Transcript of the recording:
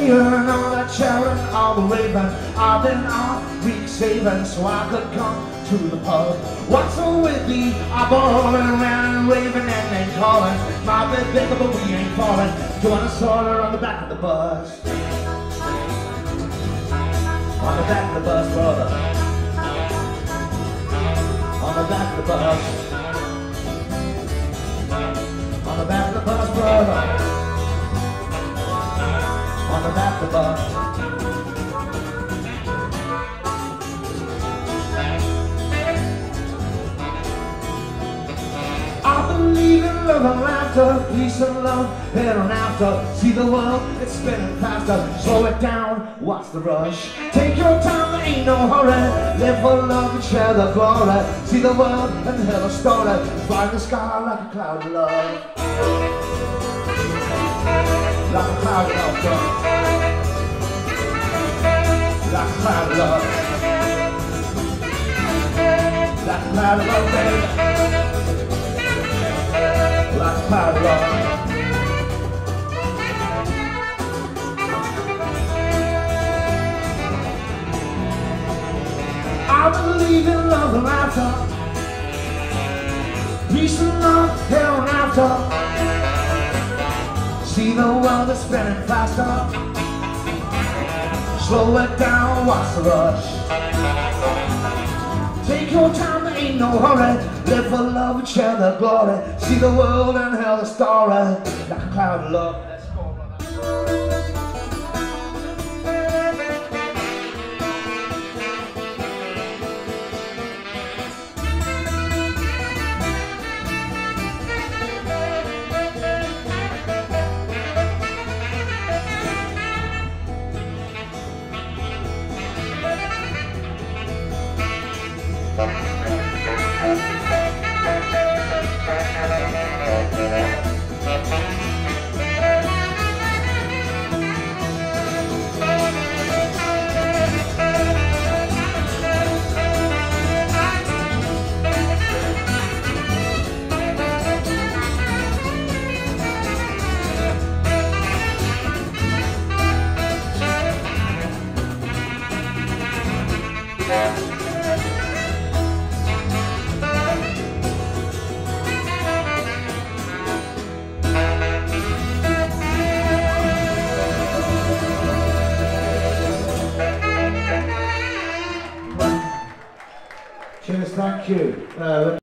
Saving all the children, all the raven. I've been off week saving so I could come to the pub. What's wrong with me? I'm balling around and raving and then calling. My bed bigger but we ain't falling. Do you want to sort her on the back of the bus? On the back of the bus, brother. On the back of the bus. On the back of the bus, brother. On the back of the bus. I believe in love and laughter, peace and love, here and after. See the world, it's spinning faster. Slow it down, what's the rush? Take your time, there ain't no hurry. Live for love and share the glory. See the world and hear the story. Fly in the sky like a cloud of love. Like a cloud of love, girl. Like a cloud of love. Like a cloud of love, baby. Like a cloud of love. I believe in love and laughter, peace and love, here and after. See the world is spinning faster. Slow it down, what's the rush? Take your time, there ain't no hurry. Live for love and share the glory. See the world and hear the story. Like a cloud of love. Let's go, brother. Cheers, thank you.